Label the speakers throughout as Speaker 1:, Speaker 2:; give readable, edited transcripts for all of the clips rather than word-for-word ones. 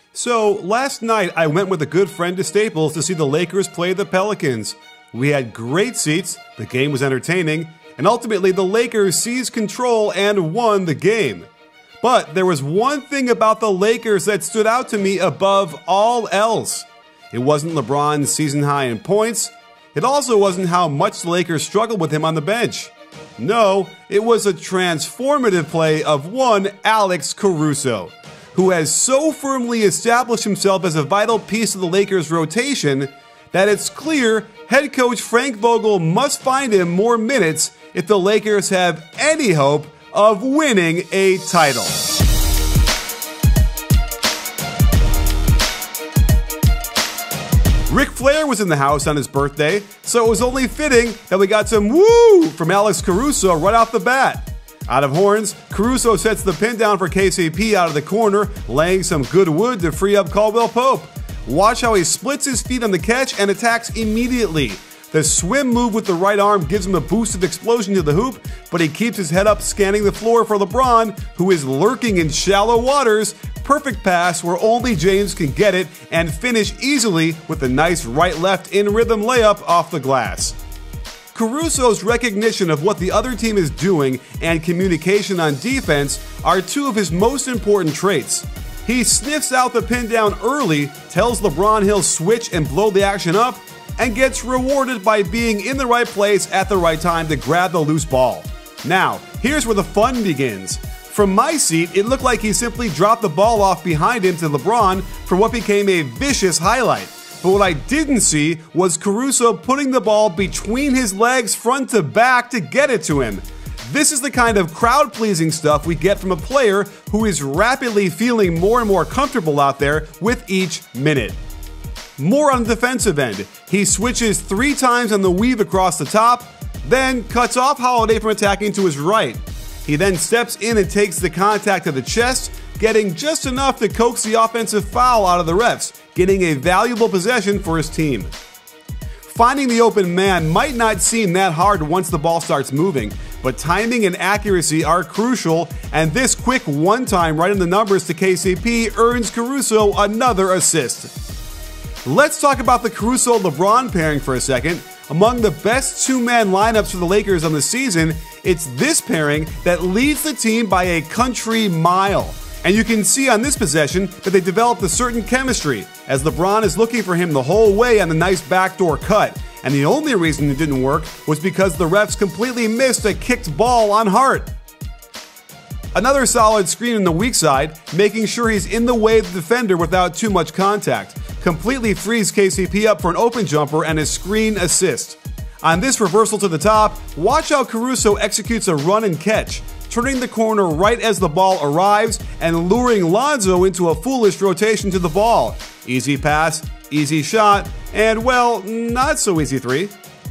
Speaker 1: So, last night I went with a good friend to Staples to see the Lakers play the Pelicans. We had great seats, the game was entertaining, and ultimately the Lakers seized control and won the game. But there was one thing about the Lakers that stood out to me above all else. It wasn't LeBron's season high in points. It also wasn't how much the Lakers struggled with him on the bench. No, it was a transformative play of one Alex Caruso, who has so firmly established himself as a vital piece of the Lakers' rotation that it's clear head coach Frank Vogel must find him more minutes if the Lakers have any hope of winning a title. Ric Flair was in the house on his birthday, so it was only fitting that we got some woo from Alex Caruso right off the bat. Out of horns, Caruso sets the pin down for KCP out of the corner, laying some good wood to free up Caldwell Pope. Watch how he splits his feet on the catch and attacks immediately. The swim move with the right arm gives him a boost of explosion to the hoop, but he keeps his head up scanning the floor for LeBron, who is lurking in shallow waters. Perfect pass where only James can get it and finish easily with a nice right-left in-rhythm layup off the glass. Caruso's recognition of what the other team is doing and communication on defense are two of his most important traits. He sniffs out the pin down early, tells LeBron he'll switch and blow the action up, and gets rewarded by being in the right place at the right time to grab the loose ball. Now, here's where the fun begins. From my seat, it looked like he simply dropped the ball off behind him to LeBron for what became a vicious highlight. But what I didn't see was Caruso putting the ball between his legs front to back to get it to him. This is the kind of crowd-pleasing stuff we get from a player who is rapidly feeling more and more comfortable out there with each minute. More on the defensive end. He switches 3 times on the weave across the top, then cuts off Holiday from attacking to his right. He then steps in and takes the contact to the chest, getting just enough to coax the offensive foul out of the refs, getting a valuable possession for his team. Finding the open man might not seem that hard once the ball starts moving, but timing and accuracy are crucial, and this quick one-time right in the numbers to KCP earns Caruso another assist. Let's talk about the Caruso-LeBron pairing for a second. Among the best two-man lineups for the Lakers on the season, it's this pairing that leads the team by a country mile. And you can see on this possession that they developed a certain chemistry, as LeBron is looking for him the whole way on the nice backdoor cut. And the only reason it didn't work was because the refs completely missed a kicked ball on Hart. Another solid screen in the weak side, making sure he's in the way of the defender without too much contact. Completely frees KCP up for an open jumper and a screen assist. On this reversal to the top, watch how Caruso executes a run and catch, turning the corner right as the ball arrives and luring Lonzo into a foolish rotation to the ball. Easy pass, easy shot, and well, not so easy three.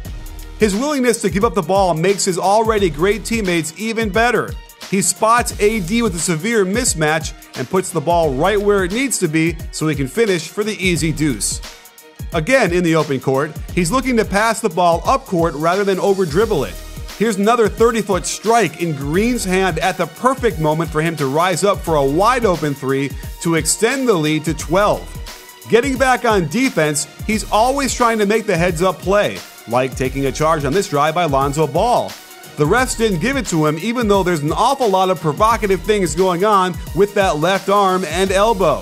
Speaker 1: His willingness to give up the ball makes his already great teammates even better. He spots AD with a severe mismatch and puts the ball right where it needs to be so he can finish for the easy deuce. Again, in the open court, he's looking to pass the ball up court rather than over-dribble it. Here's another 30-foot strike in Green's hand at the perfect moment for him to rise up for a wide-open 3 to extend the lead to 12. Getting back on defense, he's always trying to make the heads-up play, like taking a charge on this drive by Lonzo Ball. The refs didn't give it to him, even though there's an awful lot of provocative things going on with that left arm and elbow.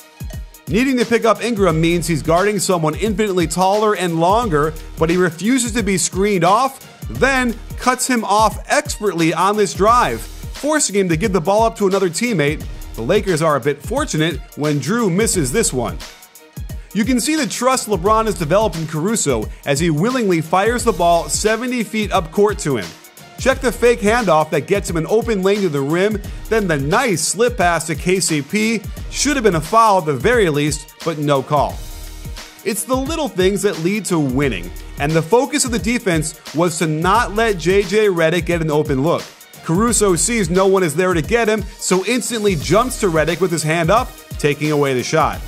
Speaker 1: Needing to pick up Ingram means he's guarding someone infinitely taller and longer, but he refuses to be screened off, then cuts him off expertly on this drive, forcing him to give the ball up to another teammate. The Lakers are a bit fortunate when Drew misses this one. You can see the trust LeBron has developed in Caruso as he willingly fires the ball 70 feet up court to him. Check the fake handoff that gets him an open lane to the rim, then the nice slip pass to KCP. Should have been a foul at the very least, but no call. It's the little things that lead to winning, and the focus of the defense was to not let JJ Redick get an open look. Caruso sees no one is there to get him, so instantly jumps to Redick with his hand up, taking away the shot.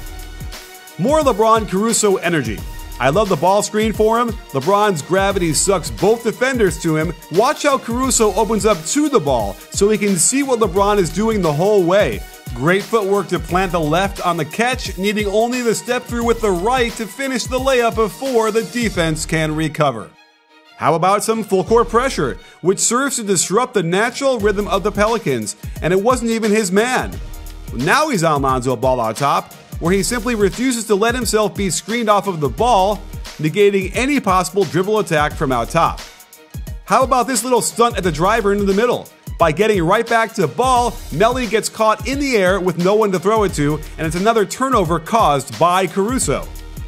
Speaker 1: More LeBron Caruso energy. I love the ball screen for him. LeBron's gravity sucks both defenders to him. Watch how Caruso opens up to the ball so he can see what LeBron is doing the whole way. Great footwork to plant the left on the catch, needing only the step through with the right to finish the layup before the defense can recover. How about some full court pressure, which serves to disrupt the natural rhythm of the Pelicans, and it wasn't even his man. Now he's on Lonzo Ball out top, where he simply refuses to let himself be screened off of the ball, negating any possible dribble attack from out top. How about this little stunt at the driver into the middle? By getting right back to the ball, Melli gets caught in the air with no one to throw it to, and it's another turnover caused by Caruso.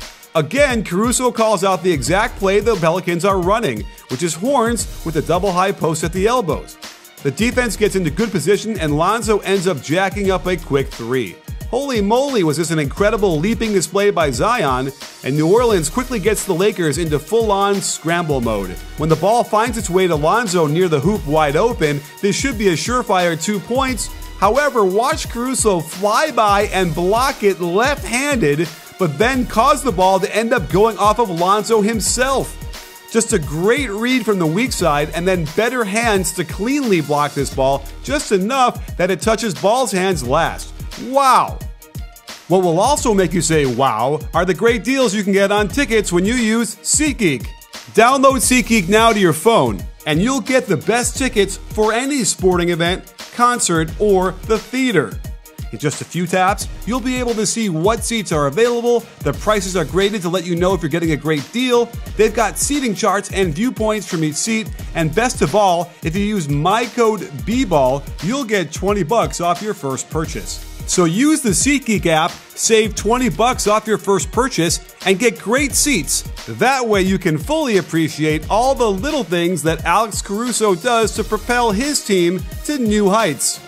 Speaker 1: Again, Caruso calls out the exact play the Pelicans are running, which is Horns with a double high post at the elbows. The defense gets into good position and Lonzo ends up jacking up a quick three. Holy moly, was this an incredible leaping display by Zion, and New Orleans quickly gets the Lakers into full-on scramble mode. When the ball finds its way to Lonzo near the hoop wide open, this should be a surefire 2 points. However, watch Caruso fly by and block it left-handed, but then cause the ball to end up going off of Lonzo himself. Just a great read from the weak side and then better hands to cleanly block this ball, just enough that it touches Ball's hands last. Wow! What will also make you say wow are the great deals you can get on tickets when you use SeatGeek. Download SeatGeek now to your phone and you'll get the best tickets for any sporting event, concert, or the theater. In just a few taps, you'll be able to see what seats are available, the prices are graded to let you know if you're getting a great deal, they've got seating charts and viewpoints from each seat, and best of all, if you use my code BBALL, you'll get $20 off your first purchase. So use the SeatGeek app, save $20 off your first purchase, and get great seats. That way you can fully appreciate all the little things that Alex Caruso does to propel his team to new heights.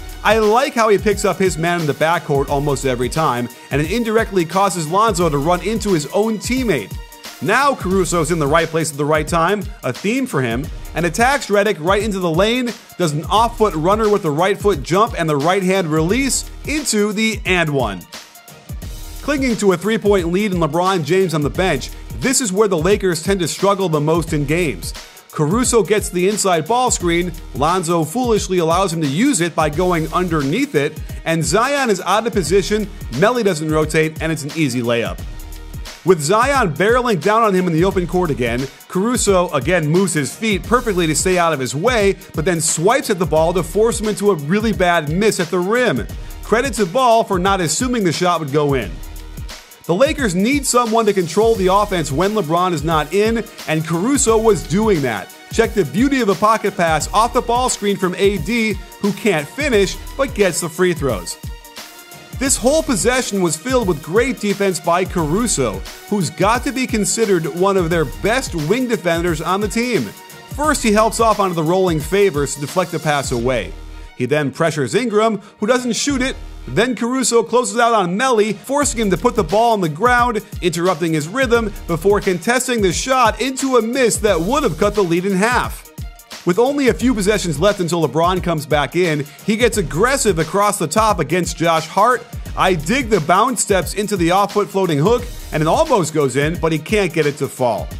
Speaker 1: I like how he picks up his man in the backcourt almost every time, and it indirectly causes Lonzo to run into his own teammate. Now Caruso's in the right place at the right time, a theme for him, and attacks Redick right into the lane, does an off-foot runner with the right foot jump and the right hand release into the and one. Clinging to a 3-point lead and LeBron James on the bench, this is where the Lakers tend to struggle the most in games. Caruso gets the inside ball screen, Lonzo foolishly allows him to use it by going underneath it, and Zion is out of position, Melli doesn't rotate, and it's an easy layup. With Zion barreling down on him in the open court again, Caruso again moves his feet perfectly to stay out of his way, but then swipes at the ball to force him into a really bad miss at the rim. Credit to Ball for not assuming the shot would go in. The Lakers need someone to control the offense when LeBron is not in, and Caruso was doing that. Check the beauty of a pocket pass off the ball screen from AD, who can't finish but gets the free throws. This whole possession was filled with great defense by Caruso, who's got to be considered one of their best wing defenders on the team. First, he helps off onto the rolling favors to deflect the pass away. He then pressures Ingram, who doesn't shoot it. Then Caruso closes out on Melli, forcing him to put the ball on the ground, interrupting his rhythm before contesting the shot into a miss that would have cut the lead in half. With only a few possessions left until LeBron comes back in, he gets aggressive across the top against Josh Hart. I dig the bounce steps into the off-foot floating hook, and it almost goes in, but he can't get it to fall.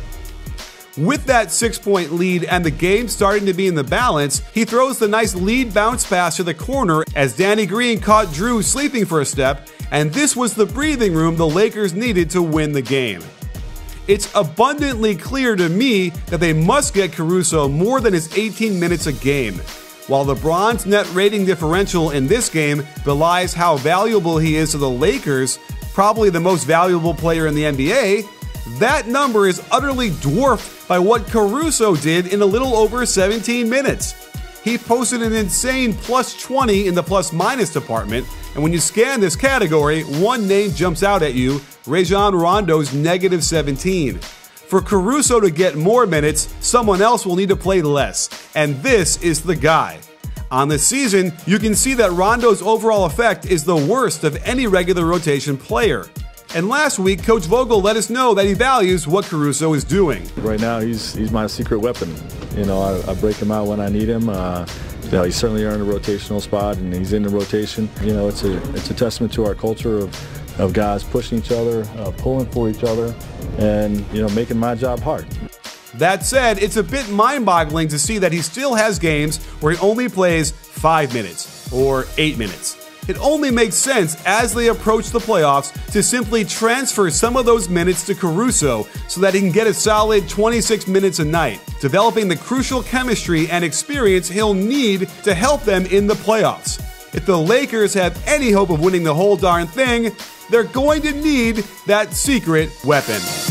Speaker 1: With that 6-point lead and the game starting to be in the balance, he throws the nice lead bounce pass to the corner as Danny Green caught Drew sleeping for a step, and this was the breathing room the Lakers needed to win the game. It's abundantly clear to me that they must get Caruso more than his 18 minutes a game. While LeBron's net rating differential in this game belies how valuable he is to the Lakers, probably the most valuable player in the NBA, that number is utterly dwarfed by what Caruso did in a little over 17 minutes. He posted an insane plus 20 in the plus-minus department, and when you scan this category, one name jumps out at you, Rajon Rondo's negative 17. For Caruso to get more minutes, someone else will need to play less, and this is the guy. On the season, you can see that Rondo's overall effect is the worst of any regular rotation player. And last week, Coach Vogel let us know that he values what Caruso is doing.
Speaker 2: Right now, he's my secret weapon. You know, I break him out when I need him. You know, he's certainly earned a rotational spot, and he's in the rotation. You know, it's a testament to our culture of guys pushing each other, pulling for each other, and, you know, making my job hard.
Speaker 1: That said, it's a bit mind-boggling to see that he still has games where he only plays 5 minutes or 8 minutes. it only makes sense as they approach the playoffs to simply transfer some of those minutes to Caruso so that he can get a solid 26 minutes a night, developing the crucial chemistry and experience he'll need to help them in the playoffs. If the Lakers have any hope of winning the whole darn thing, they're going to need that secret weapon.